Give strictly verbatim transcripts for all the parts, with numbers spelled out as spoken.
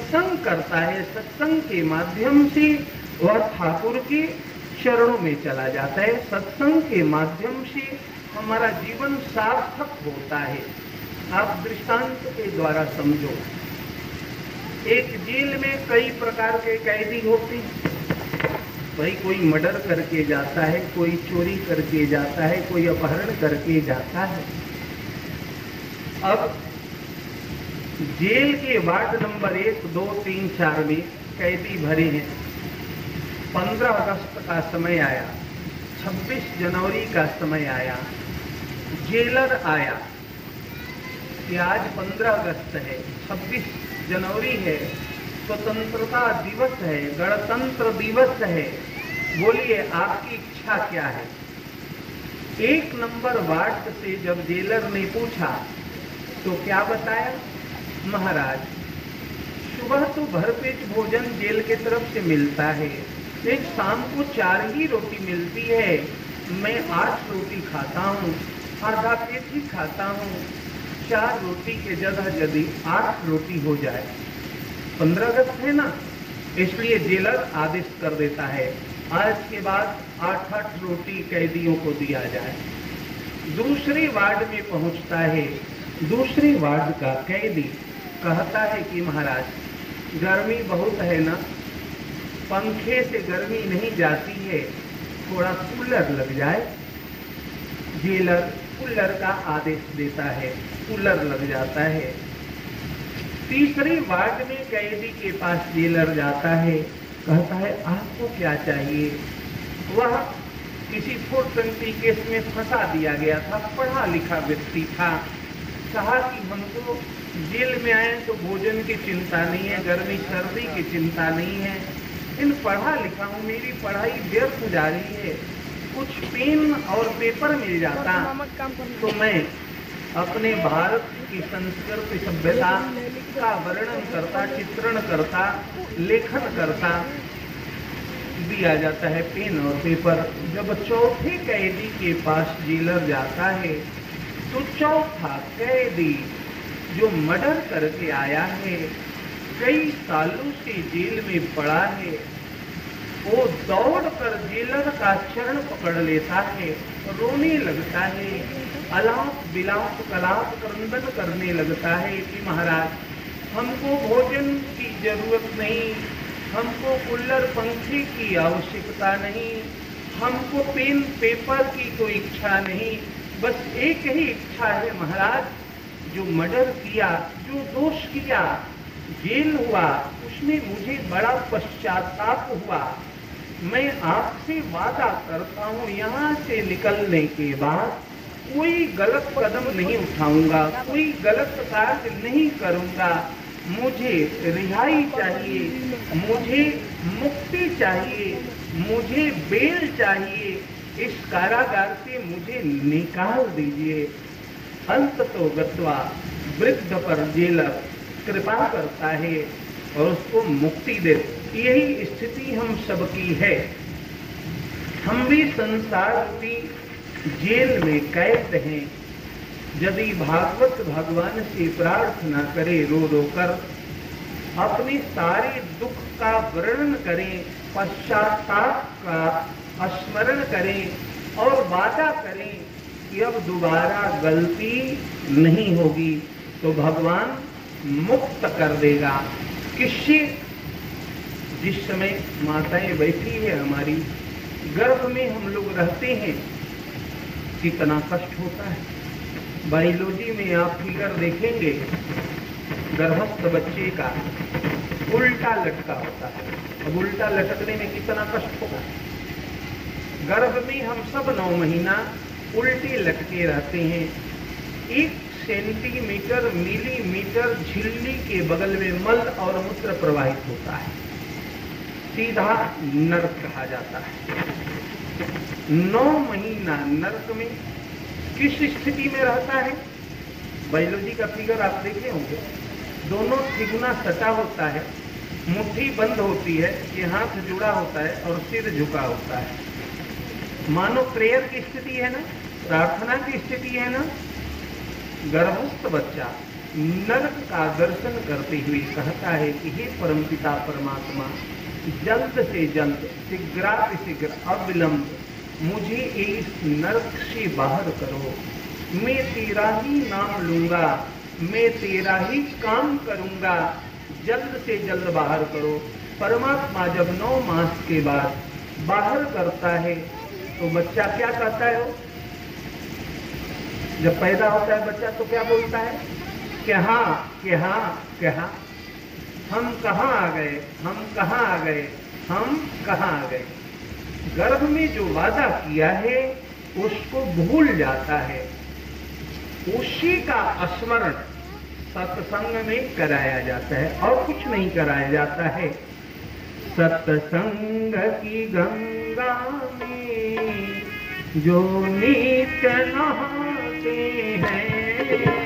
सत्संग करता है, सत्संग के माध्यम से वह ठाकुर के चरणों में चला जाता है। सत्संग के माध्यम से हमारा जीवन सार्थक होता है। आप दृष्टांत के द्वारा समझो। एक जेल में कई प्रकार के कैदी होते हैं। भाई कोई मर्डर करके जाता है, कोई चोरी करके जाता है, कोई अपहरण करके जाता है। अब जेल के वार्ड नंबर एक, दो, तीन, चार में कैदी भरे हैं। पंद्रह अगस्त का समय आया, छब्बीस जनवरी का समय आया, जेलर आया कि आज पंद्रह अगस्त है, छब्बीस जनवरी है, स्वतंत्रता दिवस है, गणतंत्र दिवस है, बोलिए आपकी इच्छा क्या है? एक नंबर वार्ड से जब जेलर ने पूछा तो क्या बताया? महाराज, सुबह तो भरपेट भोजन जेल के तरफ से मिलता है, एक शाम को चार ही रोटी मिलती है, मैं आठ रोटी खाता हूँ, आधा पेट ही खाता हूँ, चार रोटी के जगह यदि आठ रोटी हो जाए, पंद्रह अगस्त है ना, इसलिए जेलर आदेश कर देता है आज के बाद आठ आठ रोटी कैदियों को दिया जाए। दूसरे वार्ड में पहुंचता है, दूसरे वार्ड का कैदी कहता है कि महाराज गर्मी बहुत है ना, पंखे से गर्मी नहीं जाती है, थोड़ा कूलर लग जाए। जेलर कूलर का आदेश देता है, कूलर लग जाता है। तीसरे वार्ड में कैदी के पास जेलर जाता है, कहता है आपको क्या चाहिए? वह किसी फोर ट्वेंटी केस में फंसा दिया गया था, पढ़ा लिखा व्यक्ति था। कहा कि हमको जेल में आए तो भोजन की चिंता नहीं है, गर्मी सर्दी की चिंता नहीं है, इन पढ़ा लिखा हूँ, मेरी पढ़ाई व्यर्थ जा रही है, कुछ पेन और पेपर मिल जाता तो मैं अपने भारत की संस्कृति सभ्यता का वर्णन करता, चित्रण करता, लेखन करता। दिया जाता है पेन और पेपर। जब चौथे कैदी के पास जेलर जाता है तो चौथा कैदी जो मर्डर करके आया है, कई सालों से जेल में पड़ा है, वो दौड़कर जेलर का चरण पकड़ लेता है, रोने लगता है, अलाप विलाप कलाप क्रंदन करने लगता है कि महाराज हमको भोजन की जरूरत नहीं, हमको कूलर पंखे की आवश्यकता नहीं, हमको पेन पेपर की कोई इच्छा नहीं, बस एक ही इच्छा है महाराज, जो मर्डर किया, जो दोष किया, जेल हुआ, उसमें मुझे बड़ा पश्चाताप हुआ। मैं आपसे वादा करता हूँ यहाँ से निकलने के बाद कोई गलत कदम नहीं उठाऊंगा, कोई गलत कार्य नहीं करूंगा, मुझे रिहाई चाहिए, मुझे मुक्ति चाहिए, मुझे बेल चाहिए, इस कारागार से मुझे निकाल दीजिए। अंत तो गत्वा वृद्ध पर जेलर कृपा करता है और उसको मुक्ति दे। यही स्थिति हम सबकी है। हम भी संसार की जेल में कैद हैं। यदि भागवत भगवान से प्रार्थना करे, रो रो कर अपने सारे दुख का वर्णन करें, पश्चाताप का स्मरण करें और वादा करें कि अब दोबारा गलती नहीं होगी, तो भगवान मुक्त कर देगा। किससे? जिस समय माताएं बैठी है हमारी गर्भ में, हम लोग रहते हैं, कितना कष्ट होता है। बायोलॉजी में आप फिगर देखेंगे, गर्भस्थ बच्चे का उल्टा लटका होता है। अब उल्टा लटकने में कितना कष्ट होगा। गर्भ में हम सब नौ महीना उल्टे लटके रहते हैं। एक सेंटीमीटर मिलीमीटर झिल्ली के बगल में मल और मूत्र प्रवाहित होता है, सीधा नरक कहा जाता है। नौ महीना नरक में किस स्थिति में रहता है? बायोलॉजी का फिगर आप देखे होंगे, दोनों ठिगुना सटा होता है, मुट्ठी बंद होती है, ये हाथ जुड़ा होता है और सिर झुका होता है। मानो प्रेयर की स्थिति है ना, प्रार्थना की स्थिति है ना। गर्भस्थ बच्चा नरक का दर्शन करते हुए कहता है कि हे परमपिता परमात्मा, जल्द से जल्द, शीघ्रातिशीघ्र, अविलंब मुझे इस नरक से बाहर करो। मैं तेरा ही नाम लूंगा, मैं तेरा ही काम करूंगा, जल्द से जल्द बाहर करो। परमात्मा जब नौ मास के बाद बाहर करता है तो बच्चा क्या कहता है? वो जब पैदा होता है बच्चा तो क्या बोलता है? कि हाँ, कि हाँ, कि हाँ। हम कहाँ आ गए, हम कहाँ आ गए, हम कहाँ आ गए। गर्भ में जो वादा किया है उसको भूल जाता है। उसी का स्मरण सत्संग में कराया जाता है और कुछ नहीं कराया जाता है। सत्संग की गंगा में जो नित्य नहाते हैं,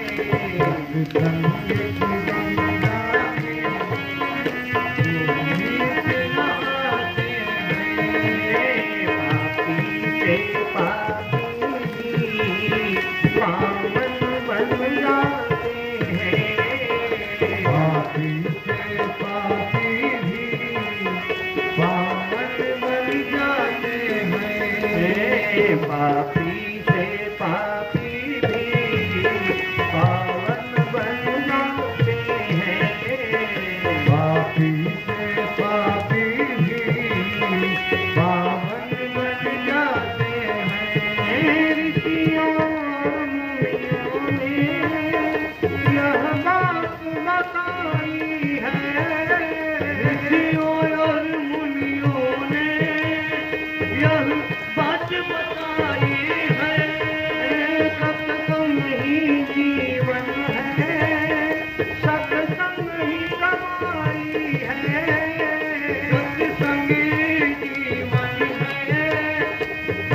पापी से पापी भी पावन बन जाते हैं। पापी से पापी भी पावन बन जाते हैं। ऋषियों मुनियों ने यह बात बताई है। ऋषियों और मुनियों ने यह बात बताई है। सत्संग ही जीवन है, सत्संग ही कमाई है। सत्संग ही जीवन है,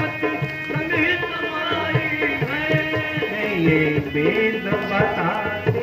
सत्संग ही कमाई है। ये वेद बता